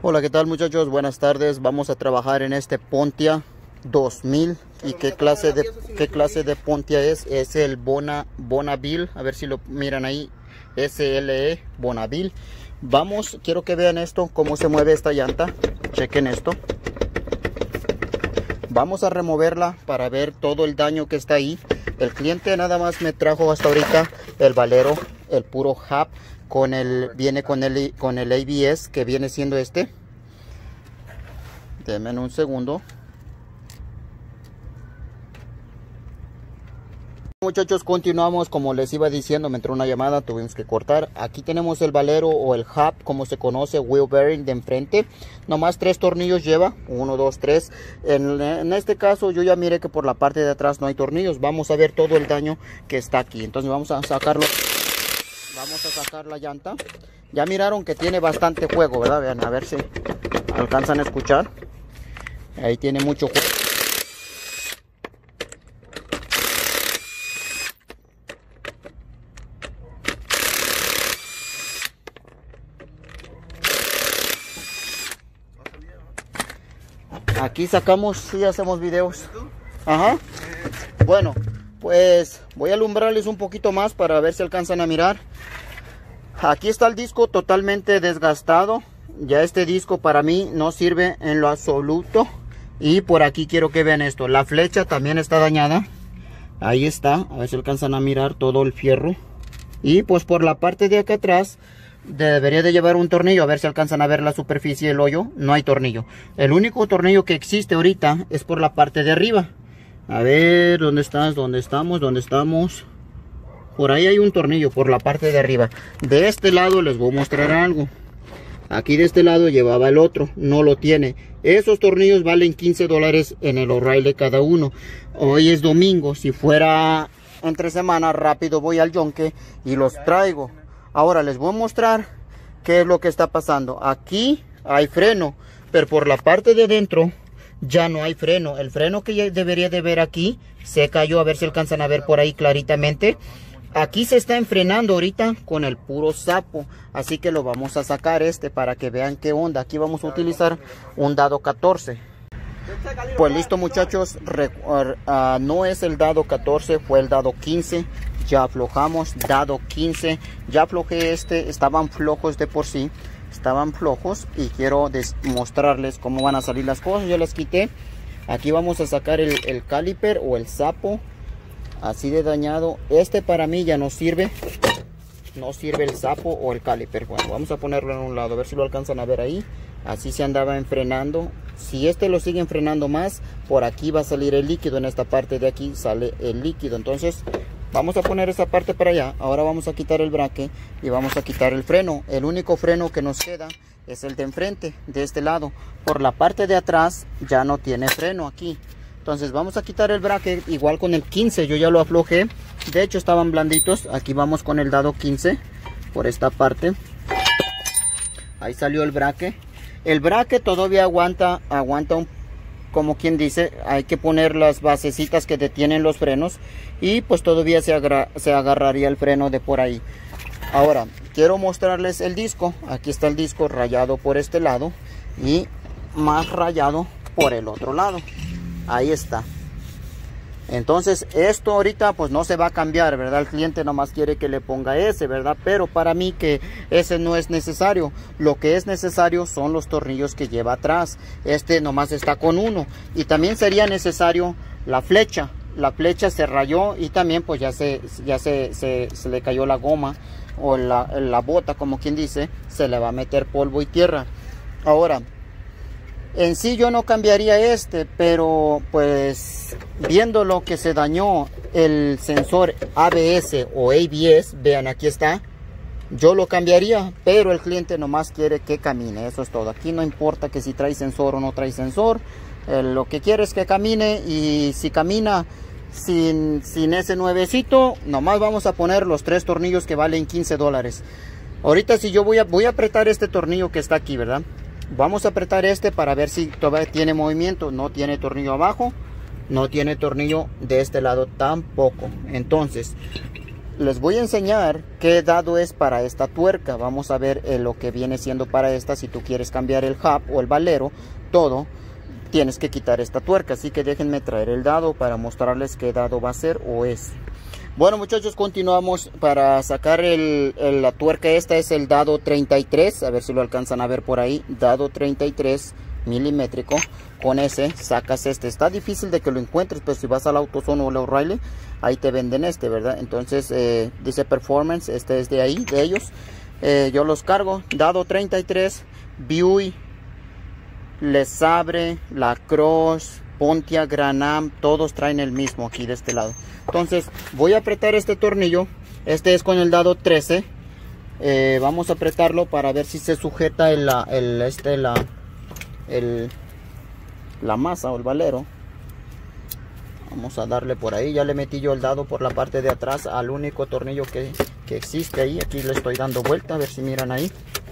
Hola, ¿qué tal muchachos? Buenas tardes. Vamos a trabajar en este Pontia 2000. ¿Y qué clase de Pontia es? Es el Bonneville. A ver si lo miran ahí. SLE Bonneville. Quiero que vean esto, cómo se mueve esta llanta. Chequen esto. Vamos a removerla para ver todo el daño que está ahí. El cliente nada más me trajo hasta ahorita el valero, el puro hub. Viene con el ABS, que viene siendo este. Denme un segundo. Muchachos, continuamos. Como les iba diciendo, me entró una llamada, tuvimos que cortar. Aquí tenemos el valero o el hub, como se conoce, wheel bearing de enfrente. Nomás 3 tornillos lleva, 1, 2, 3. En este caso yo ya miré que por la parte de atrás no hay tornillos. Vamos a ver todo el daño que está aquí. Entonces vamos a sacarlo. Vamos a sacar la llanta. Ya miraron que tiene bastante juego, ¿verdad? Vean, a ver si alcanzan a escuchar. Ahí tiene mucho juego. Aquí sacamos, sí hacemos videos. Ajá. Bueno, pues voy a alumbrarles un poquito más para ver si alcanzan a mirar. Aquí está el disco totalmente desgastado. Ya este disco para mí no sirve en lo absoluto. Y por aquí quiero que vean esto. La flecha también está dañada. Ahí está. A ver si alcanzan a mirar todo el fierro. Y pues por la parte de acá atrás debería de llevar un tornillo. A ver si alcanzan a ver la superficie del hoyo. No hay tornillo. El único tornillo que existe ahorita es por la parte de arriba. A ver, ¿dónde estás? ¿Dónde estamos? ¿Dónde estamos? Por ahí hay un tornillo por la parte de arriba. De este lado les voy a mostrar algo. Aquí de este lado llevaba el otro, no lo tiene. Esos tornillos valen $15 en el O'Reilly cada uno. Hoy es domingo, si fuera entre semana rápido voy al yonque y los traigo. Ahora les voy a mostrar qué es lo que está pasando. Aquí hay freno, pero por la parte de dentro ya no hay freno. El freno que ya debería de ver aquí se cayó. A ver si alcanzan a ver por ahí claritamente. Aquí se está enfrenando ahorita con el puro sapo, así que lo vamos a sacar para que vean qué onda. Aquí vamos a utilizar un dado 14. Pues listo muchachos, no es el dado 14, fue el dado 15. Ya aflojamos, dado 15. Ya aflojé estaban flojos de por sí. Estaban flojos y quiero mostrarles cómo van a salir las cosas. Yo las quité. Aquí vamos a sacar el caliper o el sapo. Así de dañado. Para mí ya no sirve. No sirve el sapo o el caliper. Bueno, vamos a ponerlo en un lado. A ver si lo alcanzan a ver ahí. Así se andaba enfrenando. Si lo sigue enfrenando más, por aquí va a salir el líquido. En esta parte de aquí sale el líquido. Entonces vamos a poner esa parte para allá. Ahora vamos a quitar el braque y vamos a quitar el freno. El único freno que nos queda es el de enfrente, de este lado. Por la parte de atrás ya no tiene freno aquí. Entonces vamos a quitar el bracket igual con el 15. Yo ya lo aflojé. De hecho estaban blanditos. Aquí vamos con el dado 15 por esta parte. Ahí salió el bracket. El bracket todavía aguanta como quien dice. Hay que poner las basecitas que detienen los frenos. Y pues todavía se agarraría el freno de por ahí. Ahora quiero mostrarles el disco. Aquí está el disco rayado por este lado. Y más rayado por el otro lado. Ahí está. Entonces esto ahorita pues no se va a cambiar, ¿verdad? El cliente nomás quiere que le ponga ese, ¿verdad? Pero para mí que ese no es necesario. Lo que es necesario son los tornillos que lleva atrás. Nomás está con uno. Y también sería necesario la flecha. La flecha se rayó y también pues ya se le cayó la goma o la bota, como quien dice. Se le va a meter polvo y tierra. Ahora, en sí yo no cambiaría pero pues viendo lo que se dañó el sensor ABS o ABS, vean aquí está, yo lo cambiaría, pero el cliente nomás quiere que camine, eso es todo. Aquí no importa que si trae sensor o no trae sensor, lo que quiere es que camine. Y si camina sin ese nuevecito, nomás vamos a poner los 3 tornillos que valen $15. Ahorita si yo voy a apretar este tornillo que está aquí, ¿verdad? Vamos a apretar para ver si todavía tiene movimiento. No tiene tornillo abajo, no tiene tornillo de este lado tampoco. Entonces les voy a enseñar qué dado es para esta tuerca. Vamos a ver lo que viene siendo para esta. Si tú quieres cambiar el hub o el valero, todo, tienes que quitar esta tuerca. Así que déjenme traer el dado para mostrarles qué dado va a ser o es. Bueno, muchachos, continuamos para sacar la tuerca. Esta es el dado 33, a ver si lo alcanzan a ver por ahí. Dado 33 milimétrico. Con ese sacas este. Está difícil de que lo encuentres, pero si vas al AutoZone o al O'Reilly, ahí te venden este, ¿verdad? Entonces dice Performance, este es de ahí, de ellos. Yo los cargo. Dado 33, Buick, Le Sabre, Lacrosse, Pontiac, Gran-Am, todos traen el mismo aquí de este lado. Entonces voy a apretar este tornillo. Este es con el dado 13. Vamos a apretarlo para ver si se sujeta la masa o el valero. Vamos a darle por ahí. Ya le metí yo el dado por la parte de atrás al único tornillo que existe ahí. Aquí le estoy dando vuelta, a ver si miran ahí.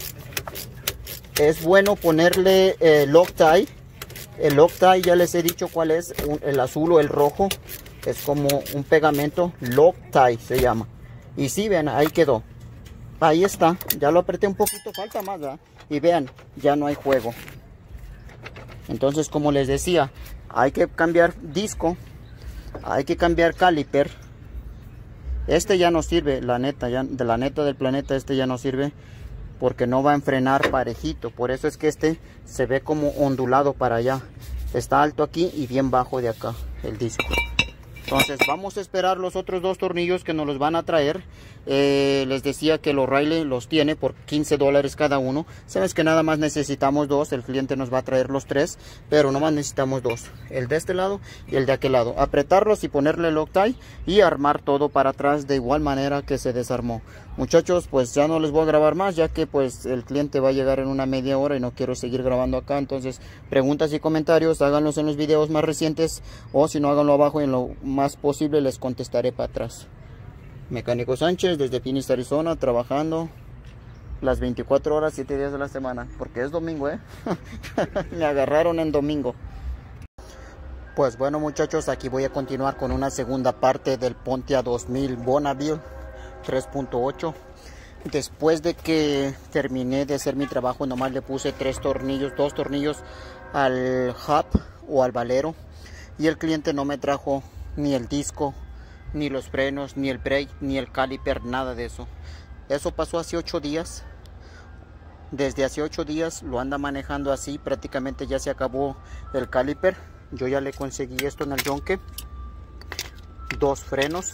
Es bueno ponerle Loctite. El Loctite ya les he dicho cuál es, el azul o el rojo. Es como un pegamento, Loctite se llama. Y sí, vean, ahí quedó. Ahí está, ya lo apreté un poquito, falta más, ¿verdad? Y vean, ya no hay juego. Entonces, como les decía, hay que cambiar disco, hay que cambiar caliper. Este ya no sirve, la neta, ya de la neta del planeta, este ya no sirve porque no va a enfrenar parejito. Por eso es que este se ve como ondulado para allá. Está alto aquí y bien bajo de acá el disco. Entonces vamos a esperar los otros dos tornillos que nos los van a traer. Les decía que el O'Reilly los tiene por $15 cada uno. Sabes que nada más necesitamos dos. El cliente nos va a traer los tres, pero nomás necesitamos dos. El de este lado y el de aquel lado. Apretarlos y ponerle Loctite y armar todo para atrás de igual manera que se desarmó. Muchachos, pues ya no les voy a grabar más, ya que pues el cliente va a llegar en una media hora y no quiero seguir grabando acá. Entonces preguntas y comentarios háganlos en los videos más recientes, o si no, háganlo abajo y en lo más posible les contestaré para atrás. Mecánico Sánchez desde Phoenix, Arizona, trabajando las 24 horas, 7 días de la semana, porque es domingo, me agarraron en domingo. Pues bueno, muchachos, aquí voy a continuar con una segunda parte del Pontiac 2000 Bonneville 3.8. Después de que terminé de hacer mi trabajo, nomás le puse dos tornillos al hub o al valero, y el cliente no me trajo ni el disco, ni los frenos, ni el brake, ni el caliper, nada de eso. Eso pasó hace 8 días. Desde hace 8 días lo anda manejando así. Prácticamente ya se acabó el caliper. Yo ya le conseguí esto en el yonque. 2 frenos,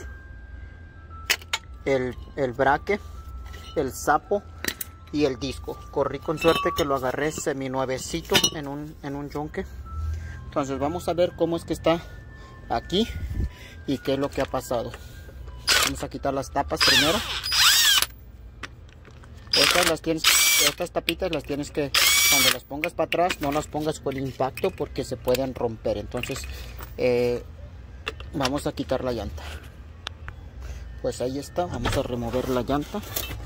el braque, el sapo y el disco. Corrí con suerte que lo agarré semi nuevecito en un yonque. Entonces vamos a ver cómo es que está aquí y qué es lo que ha pasado. Vamos a quitar las tapas primero. Estas tapitas las tienes que, cuando las pongas para atrás, no las pongas con el impacto porque se pueden romper. Entonces vamos a quitar la llanta. Pues ahí está, vamos a remover la llanta.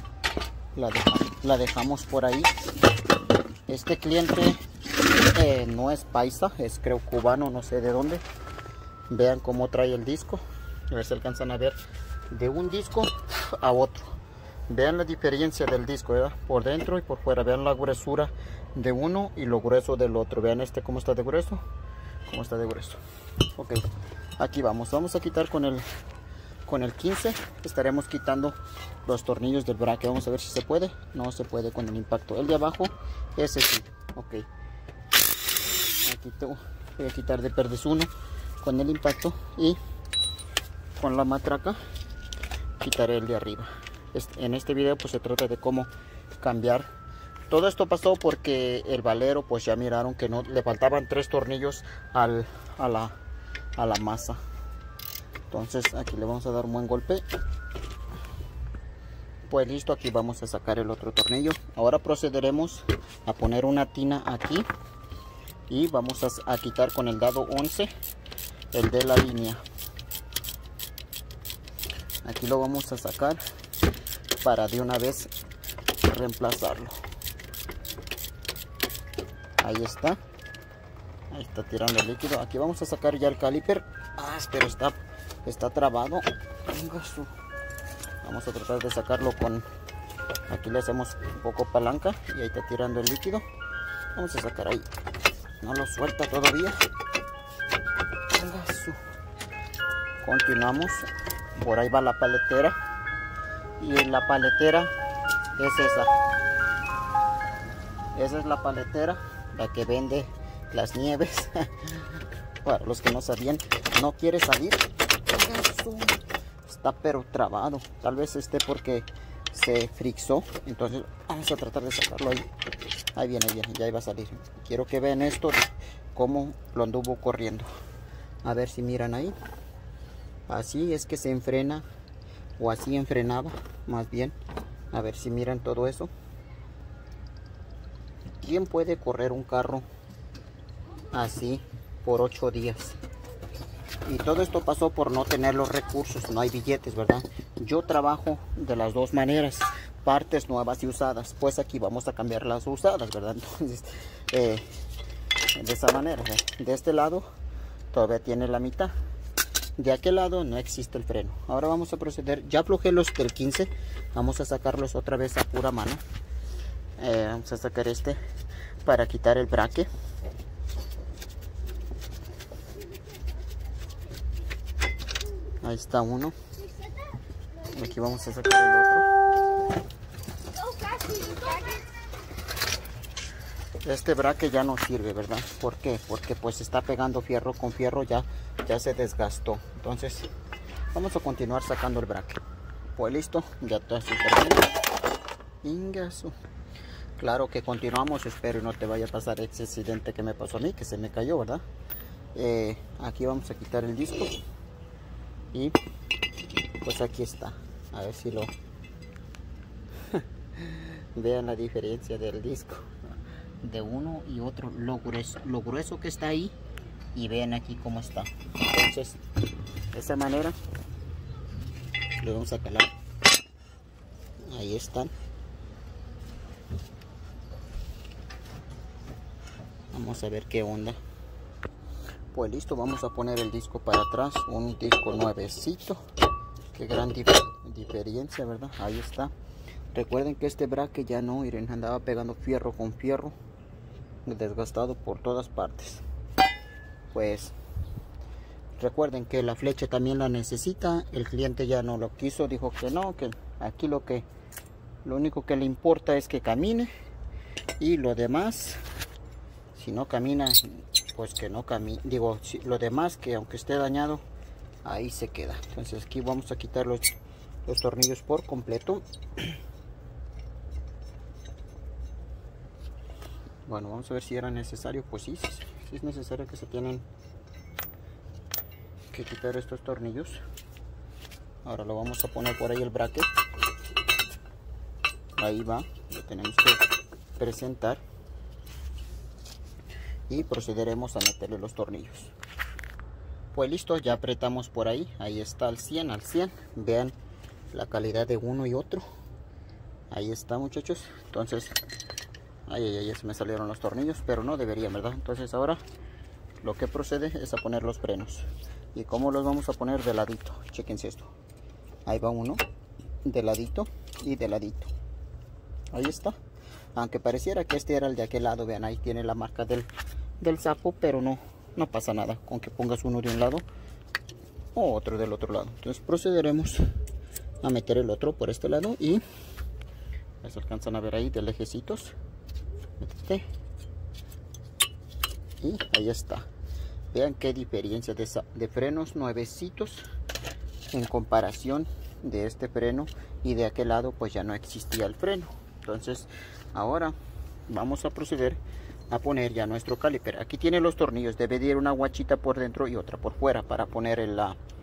La dejamos por ahí. Este cliente no es paisa, es creo cubano, no sé de dónde. Vean cómo trae el disco. A ver si alcanzan a ver de un disco a otro. Vean la diferencia del disco, ¿verdad? Por dentro y por fuera. Vean la gruesura de uno y lo grueso del otro. Vean este cómo está de grueso, cómo está de grueso. Ok, aquí vamos a quitar con el 15. Estaremos quitando los tornillos del braque. Vamos a ver si se puede. No se puede con el impacto. El de abajo, ese sí. Ok, aquí voy a quitar de perdes uno con el impacto, y con la matraca quitaré el de arriba. En este video pues se trata de cómo cambiar. Todo esto pasó porque el valero, pues ya miraron que no le faltaban 3 tornillos a la masa. Entonces aquí le vamos a dar un buen golpe. Pues listo, aquí vamos a sacar el otro tornillo. Ahora procederemos a poner una tina aquí y vamos a quitar con el dado 11 el de la línea. Aquí lo vamos a sacar para de una vez reemplazarlo. Ahí está tirando el líquido. Aquí vamos a sacar ya el caliper. Pero está trabado. Vamos a tratar de sacarlo con, aquí le hacemos un poco palanca y ahí está tirando el líquido. Vamos a sacar ahí, no lo suelta todavía. Continuamos, por ahí va la paletera y la paletera es esa es la paletera, la que vende las nieves. Para los que no sabían, no quiere salir, está pero trabado, tal vez esté porque se frixó. Entonces vamos a tratar de sacarlo ahí. Ahí viene, ya iba a salir. Quiero que vean esto, cómo lo anduvo corriendo. A ver si miran ahí. Así es que se enfrena, o así enfrenaba, más bien. A ver si miran todo eso. ¿Quién puede correr un carro así por 8 días? Y todo esto pasó por no tener los recursos, no hay billetes, ¿verdad? Yo trabajo de las dos maneras, partes nuevas y usadas. Pues aquí vamos a cambiar las usadas, ¿verdad? Entonces, de esa manera, de este lado todavía tiene la mitad. De aquel lado no existe el freno. Ahora vamos a proceder, ya aflojé los del 15, vamos a sacarlos otra vez a pura mano. Vamos a sacar este para quitar el braque. Ahí está uno. Aquí vamos a sacar el otro. Este braque ya no sirve, ¿verdad? ¿Por qué? Porque pues está pegando fierro con fierro, ya se desgastó. Entonces vamos a continuar sacando el braque. Pues listo, ya está súper bien. Ingazo. Claro que continuamos, espero y no te vaya a pasar ese accidente que me pasó a mí, que se me cayó, ¿verdad? Aquí vamos a quitar el disco. Y pues aquí está. A ver si lo vean la diferencia del disco de uno y otro, lo grueso que está ahí, y vean aquí cómo está. Entonces de esa manera le vamos a calar. Ahí están. Vamos a ver qué onda. Pues listo, vamos a poner el disco para atrás, un disco nuevecito. Qué gran diferencia, ¿verdad? Ahí está. Recuerden que este braque ya no, miren, andaba pegando fierro con fierro, desgastado por todas partes. Pues recuerden que la flecha también la necesita. El cliente ya no lo quiso, dijo que no, que aquí lo único que le importa es que camine, y lo demás, si no camina, pues que no camine. Digo, lo demás, que aunque esté dañado, ahí se queda. Entonces aquí vamos a quitar los tornillos por completo. Bueno, vamos a ver si era necesario. Pues sí, sí es necesario, que se tienen que quitar estos tornillos. Ahora lo vamos a poner por ahí el bracket. Ahí va, lo tenemos que presentar. Y procederemos a meterle los tornillos. Pues listo, ya apretamos por ahí. Ahí está al 100, al 100. Vean la calidad de uno y otro. Ahí está, muchachos. Entonces, ya se me salieron los tornillos, pero no deberían, ¿verdad? Entonces ahora lo que procede es a poner los frenos. ¿Y cómo los vamos a poner? De ladito. Chequense esto. Ahí va uno, de ladito y de ladito. Ahí está. Aunque pareciera que este era el de aquel lado, vean, ahí tiene la marca del sapo, pero no pasa nada con que pongas uno de un lado o otro del otro lado. Entonces procederemos a meter el otro por este lado, y se alcanzan a ver ahí de lejecitos. Métete. Y ahí está. Vean qué diferencia de frenos nuevecitos en comparación de este freno, y de aquel lado pues ya no existía el freno. Entonces ahora vamos a proceder a poner ya nuestro caliper. Aquí tiene los tornillos, debe de ir una guachita por dentro y otra por fuera para poner el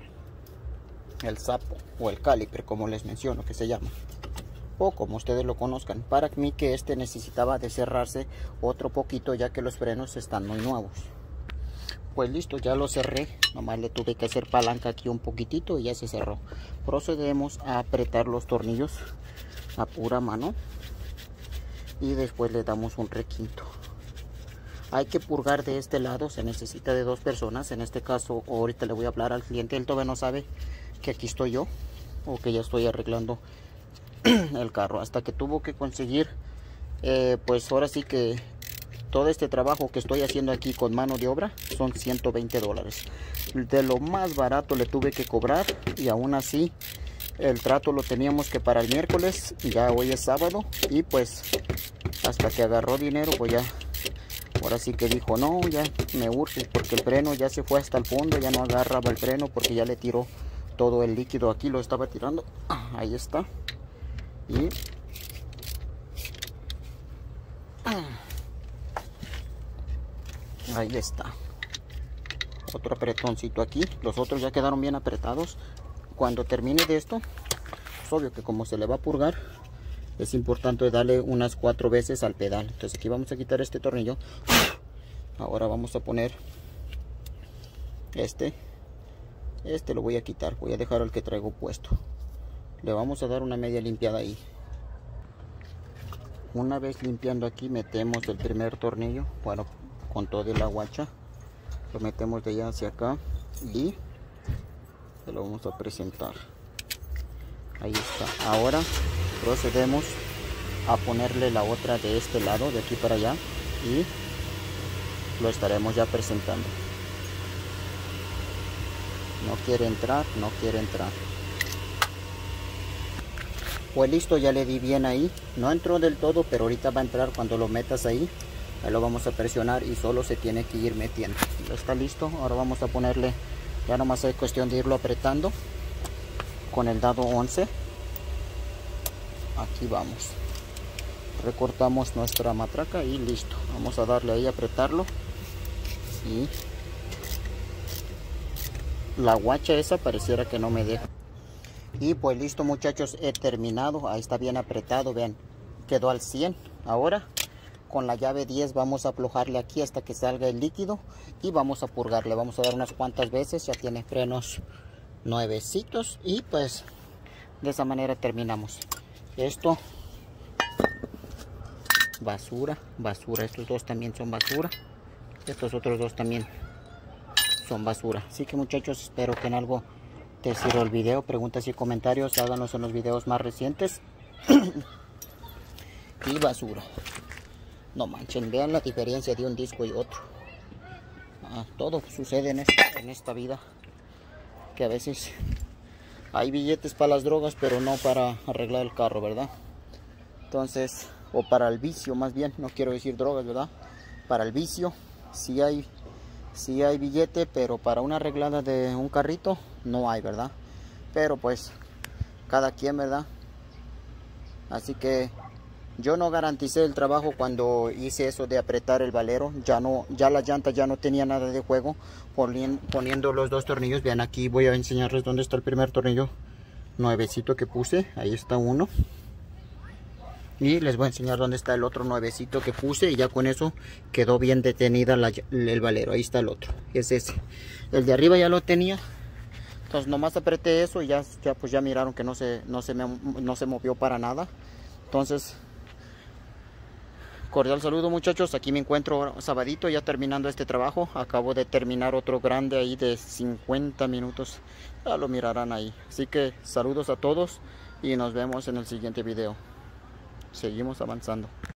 sapo o el caliper, como les menciono que se llama, o como ustedes lo conozcan. Para mí que este necesitaba de cerrarse otro poquito, ya que los frenos están muy nuevos. Pues listo, ya lo cerré, nomás le tuve que hacer palanca aquí un poquitito y ya se cerró. Procedemos a apretar los tornillos a pura mano y después le damos un requinto. Hay que purgar de este lado, se necesita de 2 personas. En este caso ahorita le voy a hablar al cliente, él todavía no sabe que aquí estoy yo, o que ya estoy arreglando el carro, hasta que tuvo que conseguir pues ahora sí que todo este trabajo que estoy haciendo aquí con mano de obra son $120. De lo más barato le tuve que cobrar, y aún así el trato lo teníamos que para el miércoles, ya hoy es sábado, y pues hasta que agarró dinero, pues ya ahora sí que dijo, no, ya me urge, porque el freno ya se fue hasta el fondo, ya no agarraba el freno porque ya le tiró todo el líquido. Aquí lo estaba tirando, ahí está, y ahí está, otro apretoncito aquí. Los otros ya quedaron bien apretados. Cuando termine de esto, es obvio que como se le va a purgar, es importante darle unas 4 veces al pedal. Entonces aquí vamos a quitar este tornillo. Ahora vamos a poner este lo voy a quitar, voy a dejar el que traigo puesto. Le vamos a dar una media limpiada ahí. Una vez limpiando aquí, metemos el primer tornillo, bueno, con toda la guacha, lo metemos de allá hacia acá y se lo vamos a presentar. Ahí está. Ahora procedemos a ponerle la otra de este lado, de aquí para allá, y lo estaremos ya presentando. No quiere entrar, no quiere entrar. Pues listo, ya le di bien ahí. No entró del todo, pero ahorita va a entrar cuando lo metas ahí. Ahí lo vamos a presionar y solo se tiene que ir metiendo. Ya está listo. Ahora vamos a ponerle, ya nomás es cuestión de irlo apretando con el dado 11. Aquí vamos. Recortamos nuestra matraca y listo. Vamos a darle ahí, apretarlo. Y la guacha esa pareciera que no me deja. Y pues listo, muchachos, he terminado. Ahí está bien apretado, vean, quedó al 100. Ahora con la llave 10 vamos a aflojarle aquí hasta que salga el líquido y vamos a purgarle. Vamos a dar unas cuantas veces. Ya tiene frenos nuevecitos y pues de esa manera terminamos. Esto, basura, basura. Estos dos también son basura. Estos otros dos también son basura. Así que, muchachos, espero que en algo te sirva el video. Preguntas y comentarios háganlos en los videos más recientes. Y basura. No manchen, vean la diferencia de un disco y otro. Todo sucede en esta vida, que a veces hay billetes para las drogas, pero no para arreglar el carro, ¿verdad? Entonces, o para el vicio, más bien, no quiero decir drogas, ¿verdad? Para el vicio sí hay billete, pero para una arreglada de un carrito no hay, ¿verdad? Pero pues cada quien, ¿verdad? Así que yo no garanticé el trabajo cuando hice eso de apretar el valero. Ya la llanta ya no tenía nada de juego poniendo los dos tornillos. Vean, aquí voy a enseñarles dónde está el primer tornillo nuevecito que puse. Ahí está uno. Y les voy a enseñar dónde está el otro nuevecito que puse. Y ya con eso quedó bien detenida el valero. Ahí está el otro. Es ese. El de arriba ya lo tenía. Entonces nomás apreté eso y pues ya miraron que no se movió para nada. Entonces, cordial saludo, muchachos. Aquí me encuentro sabadito ya terminando este trabajo. Acabo de terminar otro grande ahí de 50 minutos. Ya lo mirarán ahí. Así que saludos a todos y nos vemos en el siguiente video. Seguimos avanzando.